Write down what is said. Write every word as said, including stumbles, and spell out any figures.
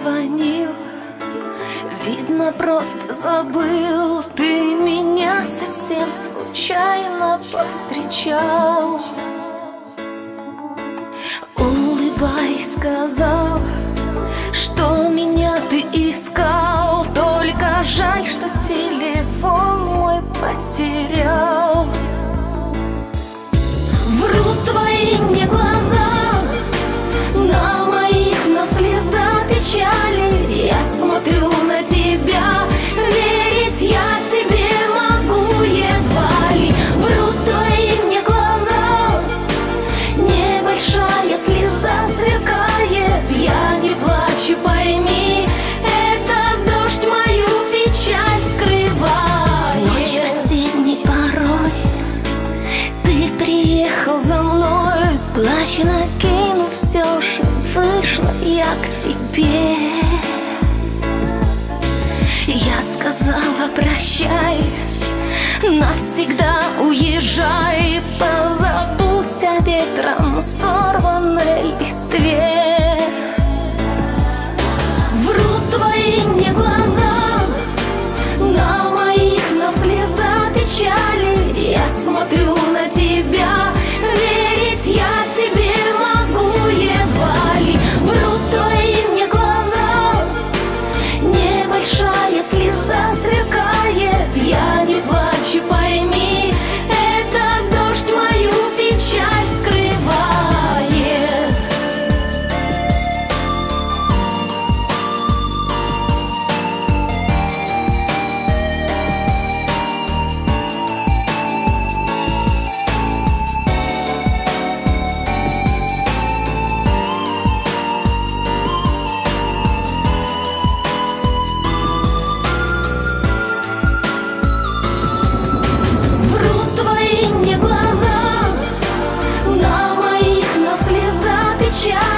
звонил, видно, просто забыл. Ты меня совсем случайно повстречал. Улыбаясь, сказал, что меня ты искал. Только жаль, что телефон мой потерял. Врут твои мне глаза, на моих, но слеза печали. Я смотрю на тебя, верить я тебе могу едва ли. Врут твои мне глаза, небольшая слеза сверкает. Я не плачу, пойми, это дождь мою печаль скрывает. В ночь осенней порой ты приехал за мной, плащ накинув, все же вышла я к тебе. Я сказала прощай, навсегда уезжай, позабудь о ветром сорванной листве. Врут твои мне глаза, на моих, но слеза печали. Я смотрю на тебя, верить я тебе могу едва ли. Врут твои мне глаза, небольшая слеза сверкает. Я не плачу, пойми, это дождь мою печаль скрывает. Врут твои мне глаза, на моих, но слеза печаль.